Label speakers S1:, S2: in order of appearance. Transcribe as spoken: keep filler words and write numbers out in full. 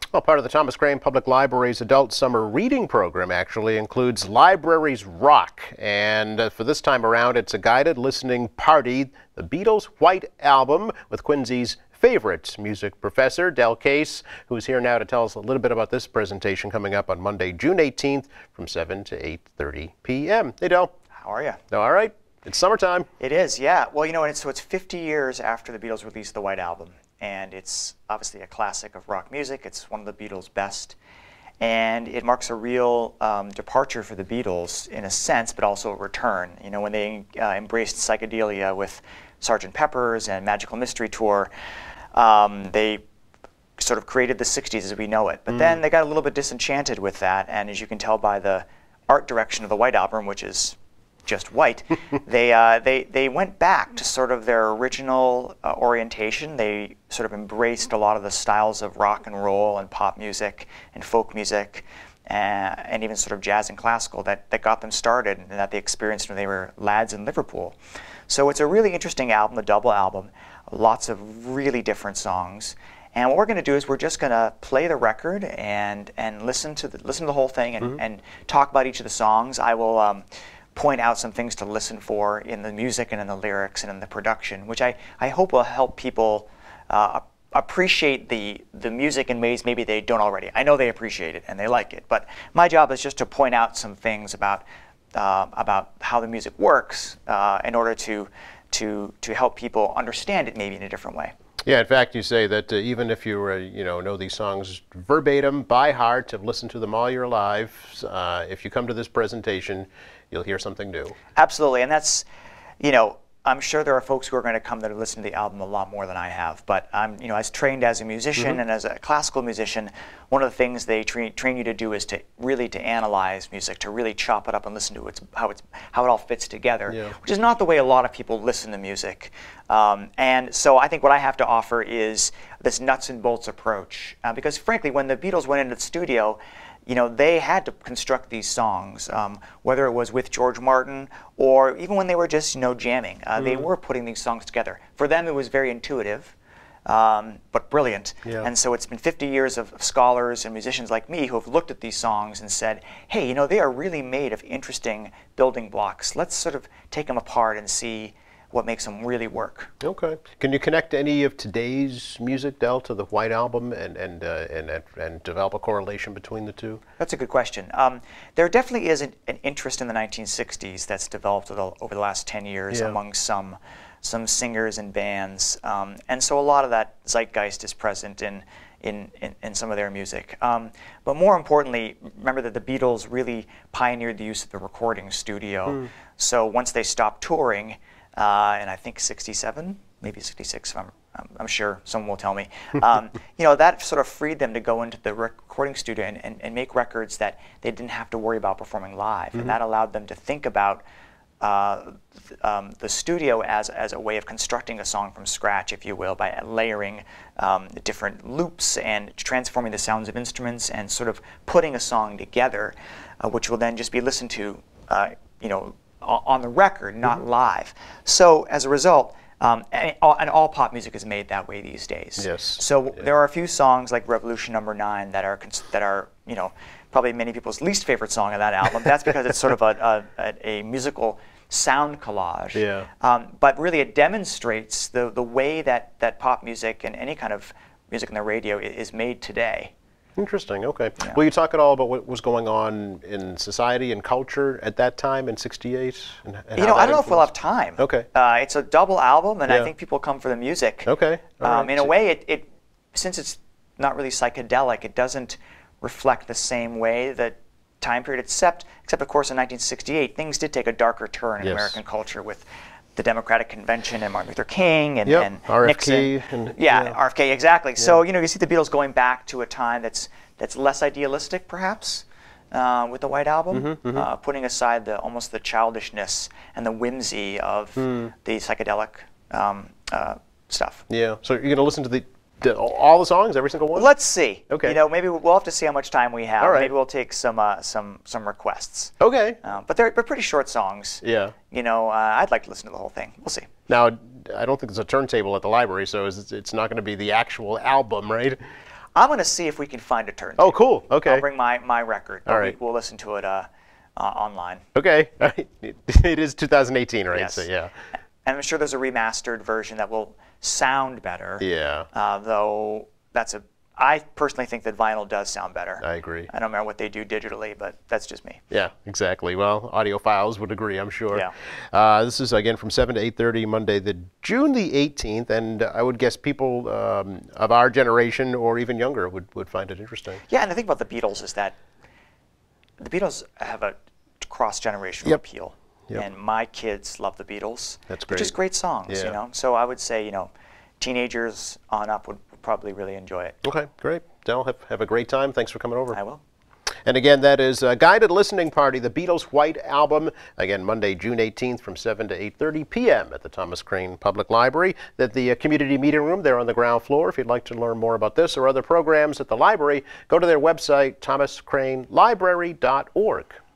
S1: Well, part of the Thomas Crane Public Library's adult summer reading program actually includes Libraries Rock. And uh, for this time around, it's a guided listening party, the Beatles' White Album, with Quincy's favorite music professor, Del Case, who's here now to tell us a little bit about this presentation coming up on Monday, June eighteenth from seven to eight thirty p m Hey, Del.
S2: How are you?
S1: All right. It's summertime.
S2: It is, yeah. Well, you know, and it's, so it's fifty years after the Beatles released the White Album. And it's obviously a classic of rock music. It's one of the Beatles' best. And it marks a real um, departure for the Beatles in a sense, but also a return. You know, when they uh, embraced psychedelia with Sergeant Pepper's and Magical Mystery Tour, um, they sort of created the sixties as we know it. But mm. then they got a little bit disenchanted with that. And as you can tell by the art direction of the White Album, which is just white, they, uh, they, they went back to sort of their original uh, orientation. They sort of embraced a lot of the styles of rock and roll and pop music and folk music uh, and even sort of jazz and classical that, that got them started and that they experienced when they were lads in Liverpool. So it's a really interesting album, a double album, lots of really different songs. And what we're going to do is we're just going to play the record and, and listen, to the, listen to the whole thing and, mm-hmm. and talk about each of the songs. I will um, point out some things to listen for in the music and in the lyrics and in the production, which I, I hope will help people uh, appreciate the, the music in ways maybe they don't already. I know they appreciate it and they like it, but my job is just to point out some things about, uh, about how the music works uh, in order to, to, to help people understand it maybe in a different way.
S1: Yeah, in fact, you say that uh, even if you uh, you know know these songs verbatim by heart, have listened to them all your life, uh, if you come to this presentation, you'll hear something new.
S2: Absolutely, and that's, you know, I'm sure there are folks who are going to come that have listened to the album a lot more than I have. But I'm, you know, as trained as a musician mm-hmm. and as a classical musician, one of the things they tra train you to do is to really to analyze music, to really chop it up and listen to its, how it's how it all fits together, yeah. which is not the way a lot of people listen to music. Um, and so I think what I have to offer is this nuts and bolts approach, uh, because frankly, when the Beatles went into the studio, you know, they had to construct these songs, um, whether it was with George Martin or even when they were just, you know, jamming. Uh, mm. They were putting these songs together. For them, it was very intuitive, um, but brilliant. Yeah. And so it's been fifty years of, of scholars and musicians like me who have looked at these songs and said, hey, you know, they are really made of interesting building blocks. Let's sort of take them apart and see what makes them really work. Okay.
S1: Can you connect any of today's music, Del, to the White Album and and, uh, and and and develop a correlation between the two?
S2: That's a good question. Um, there definitely is an, an interest in the nineteen sixties that's developed over the last ten years yeah. among some some singers and bands, um, and so a lot of that zeitgeist is present in in in, in some of their music. Um, but more importantly, remember that the Beatles really pioneered the use of the recording studio. Mm. So once they stopped touring, Uh, and I think sixty-seven, maybe sixty-six, if I'm, I'm, I'm sure someone will tell me. Um, you know, that sort of freed them to go into the recording studio and, and, and make records that they didn't have to worry about performing live. Mm-hmm. And that allowed them to think about uh, th um, the studio as, as a way of constructing a song from scratch, if you will, by layering um, different loops and transforming the sounds of instruments and sort of putting a song together, uh, which will then just be listened to, uh, you know, on the record, not mm-hmm. live. So as a result, um, and, all, and all pop music is made that way these days.
S1: Yes.
S2: So yeah. there are a few songs like Revolution Number Nine that are that are you know probably many people's least favorite song of that album. That's because it's sort of a a, a musical sound collage.
S1: Yeah.
S2: Um, but really, it demonstrates the the way that that pop music and any kind of music on the radio is made today.
S1: Interesting. Okay.
S2: Yeah.
S1: Will you talk at all about what was going on in society and culture at that time in sixty-eight? And, and
S2: you know, I don't know if we'll have time.
S1: Okay.
S2: Uh, it's a double album, and
S1: yeah.
S2: I think people come for the music.
S1: Okay.
S2: Um,
S1: right.
S2: In a way, it, it since it's not really psychedelic, it doesn't reflect the same way that time period, except, except of course, in nineteen sixty-eight, things did take a darker turn in
S1: yes.
S2: American culture with the Democratic Convention and Martin Luther King and,
S1: yep.
S2: and
S1: R F K
S2: Nixon.
S1: And,
S2: yeah,
S1: yeah,
S2: R F K, exactly.
S1: Yeah.
S2: So, you know, you see the Beatles going back to a time that's that's less idealistic, perhaps, uh, with the White Album,
S1: mm-hmm, mm-hmm.
S2: Uh, putting aside the almost the childishness and the whimsy of mm. the psychedelic um, uh, stuff.
S1: Yeah. So you're going to listen to the The, all the songs, every single one?
S2: Let's see.
S1: Okay.
S2: You know, maybe we'll have to see how much time we have.
S1: All right.
S2: Maybe we'll take some uh, some some requests.
S1: Okay.
S2: Uh, but they're, they're pretty short songs.
S1: Yeah.
S2: You know, uh, I'd like to listen to the whole thing. We'll see.
S1: Now, I don't think there's a turntable at the library, so it's, it's not going to be the actual album, right?
S2: I'm going to see if we can find a turntable.
S1: Oh, cool. Okay.
S2: I'll bring my, my record.
S1: All right.
S2: We, we'll listen to it uh, uh, online.
S1: Okay. It is two thousand eighteen, right?
S2: Yes.
S1: So, yeah.
S2: And I'm sure there's a remastered version that will sound better.
S1: Yeah.
S2: Uh, though that's a, I personally think that vinyl does sound better.
S1: I agree.
S2: I don't know what they do digitally, but that's just me.
S1: Yeah, exactly. Well, audiophiles would agree, I'm sure.
S2: Yeah.
S1: Uh, this is, again, from seven to eight thirty, Monday, the June the eighteenth, and I would guess people um, of our generation or even younger would, would find it interesting.
S2: Yeah, and the thing about the Beatles is that the Beatles have a cross-generational
S1: Yep.
S2: appeal.
S1: Yep.
S2: And my kids love the Beatles.
S1: That's
S2: They're just
S1: great.
S2: great songs,
S1: Yeah.
S2: you know. So I would say, you know, teenagers on up would probably really enjoy it.
S1: Okay, great. Del, have, have a great time. Thanks for coming over.
S2: I will.
S1: And again, that is a guided listening party, the Beatles' White Album. Again, Monday, June eighteenth from seven to eight thirty p m at the Thomas Crane Public Library, at the uh, community meeting room there on the ground floor. If you'd like to learn more about this or other programs at the library, go to their website, thomas crane library dot org.